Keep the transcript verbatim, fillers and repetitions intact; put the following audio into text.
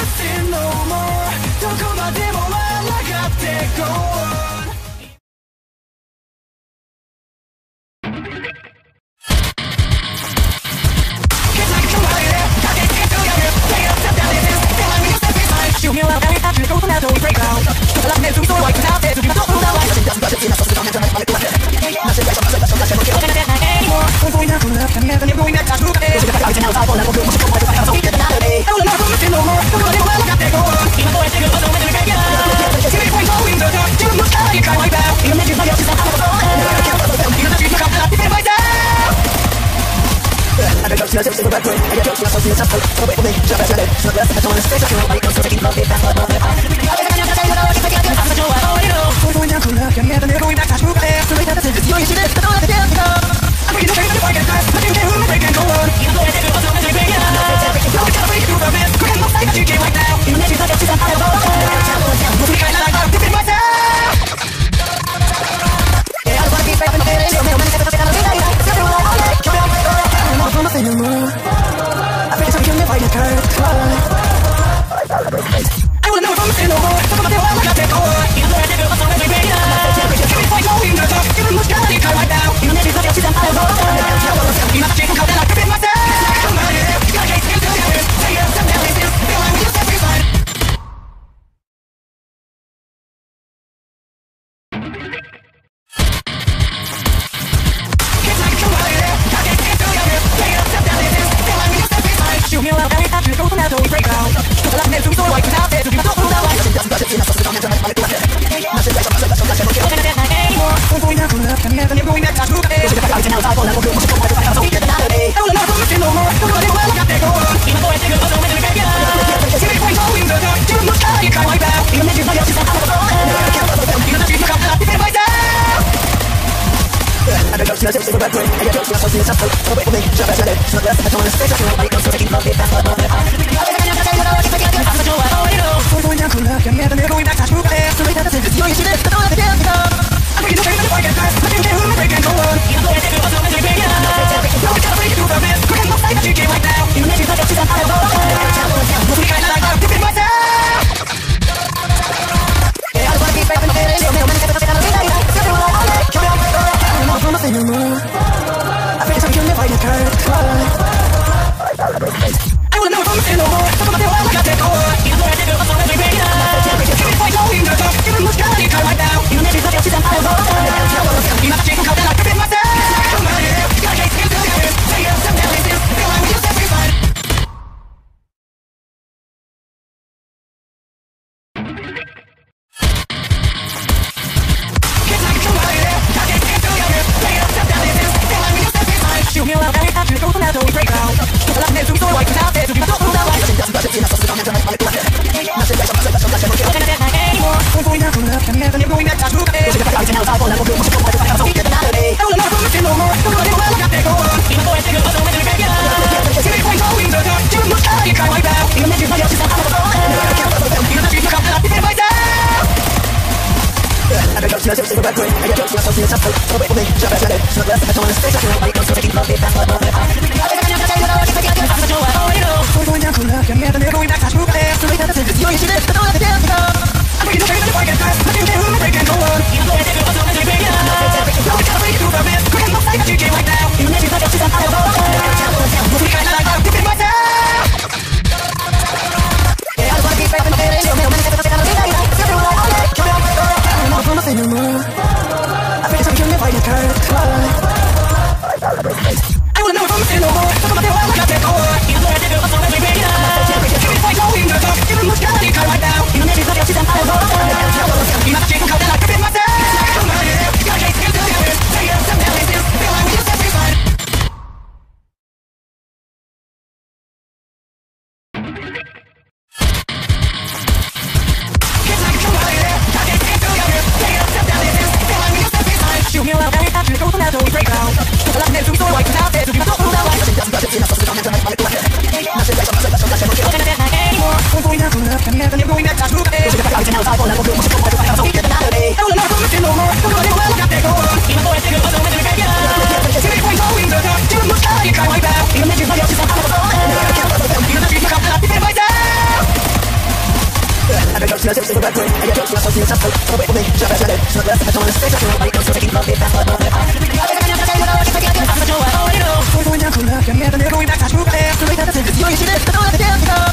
sin no more どこまでも笑ってこうShow me love, I have to go to that old breakdown. But I'm meant to go right now, to be my dog, who knows? She doesn't touch it, she's not supposed to come into my life. Nothing like something, something, something, something. I'm gonna get my anymore. I'm going out to love, I'm never going back to look at it. So I can now, I'm going to go to my house, we get the night. I will never miss it no more. Don't worry, well, I got to go on. Even though I think it was only the guy. See me point going the dark, till I'm not shy, you can't wipe out. Even if you're not else, I'm not alone. Even if you're not else, I'm not I got jokes, you know, just a bad boy. I got jokes, you know, so see it's up. So wait for me, drop out your head. So the rest of the time on the stage, I feel like I'm so taking love, it's not love. We're going down, cool up, you're never going back, touch, move, air. So wait, that's it, it's you, you should have, don't let it down, go. I'm bringing the train, but I get fast. Nothing can hold me, break and go on. Even though I think it was only the big guy. Now we gotta break through the mess. Quick and not say that you came right now. Even if you're not else, I'm not alone. Moving kind of like I'm dipping myself. Yeah, I wanna be back in the day. Show me a minute, I'm gonna be like, show me what I like, show me what I like. I'm not saying no more. I feel like I'm killing me fighting a card. I wanna know if I'm saying no more. Talk about the world, I got that over. Even though I think it was already big enough. Give me fight, going the top. Give me much God, you can't right now. Even if it's not else, I'm not alone. You must change and come down, I could be myself. Somebody, you gotta get skills to do this. Say yes, I'm down, this. Feel like we just have to fight. Show me love, I have to go to that old breakdown. But I'm meant to go right now, to be my dog, who knows? She doesn't touch it, she's not supposed to come into my life. Nothing like something, something, something. I'm gonna get my anymore. I'm going down, cool up, I'm never going back, touch, move, air. So if I can now, I'm going to go to my house, we get the night. I will never miss it no more. Don't worry, well, I got that go on. Even though I think it was only the big guy. See me point going the dark, till I'm not shy, you can't wipe out. Even if you're not else, I'm not alone. Even if you're not else, I'm not myself. I got jokes, you know, just a bad boy. I got jokes, you know, so see it's up. So wait for me, drop out your head. So the rest of the time on the stage, I feel like I'm so taking love, it's not love. We're going down, cool up, you're never going back, touch, move, air. So wait, that's it, it's you, you should have, don't let it down, go. I'm bringing the train, but I get fast. Nothing can hold me, break and go on. Even though I think it was only the big guy. Now we gotta break through the mess. Quick and not say that you came right now. Even if you're not else, I'm not alone. Moving kind of like I'm dipping myself. Yeah, I wanna be back in the day. Show me a minute, I'm gonna be like, show me what I like, show me what I like. I'm not saying no more. I feel like I'm killing me fighting a card. I wanna know if I'm saying no more. Talk about the world, I got that over. Even though I think it was already big enough. Give me fight, going the top. Give me much God, you can't right now. Even if it's not else, I'm not alone. You must change and come down, I could be myself. Somebody, you gotta get skills to do this. Say yes, I'm down, this. Feel like we just have to fight. Show me love, I have to go to that old breakdown. But I'm meant to go right now, to be my dog, who knows? She doesn't touch it, she's not supposed to come into my life. Nothing like something, something, something. I'm gonna get my anymore. I'm going down, cool up, I'm never going back, touch, move, air. So if I can now, I'm going to go to my house, we get the night. I will never miss it no more. Don't worry, well, I got that go on. Even though I think it was only the big guy. See me point going the dark, till I'm not shy, you can't wipe out. Even if you're not else, I'm not alone. Even if you're not else, I'm not myself. I got jokes, you know, just a bad boy. I got jokes, you know, so see it's up. So wait for me, drop out your head. So the rest of the time on the stage, I feel like I'm so taking love, it's not love. We're going down, cool up, you're never going back, touch, move, air. So wait, that's it, it's you, you should have, don't let it down, go. I'm bringing the train, but I get fast. Nothing can hold me, break and go on. Even though I think it was only the big guy. Now we gotta break through the mess. Quick and not say that you came right now. Even if you're not else, I'm not alone. Moving kind of like I'm dipping myself. Yeah, I wanna be back in the day. Show me a minute, I'm gonna be like, show me what I like, show me what I like. I'm not saying no more. I feel like I'm killing me fighting a card. I wanna know if I'm saying no more. Talk about the world, I got that over. Even though I think it was already big enough. Give me fight, going the top. Give me much God, you can't right now. Even if it's not else, I'm not alone. You must change and come down, I could be myself. Somebody, you gotta get skills to do this. Say yes, I'm down, this. Feel like we just have to fight. Show me love, I have to go to that old breakdown. But I'm meant to go right now. I take the right way. I get close to myself, see yourself, so wait for me. Should I pass my day? Should I left? I don't wanna stay, so nobody comes to taking love, it's not what I want. I'm going down, cool up, you're never going back, touch, move, air, so wait, that's it. You know you should have, I don't let the dance go.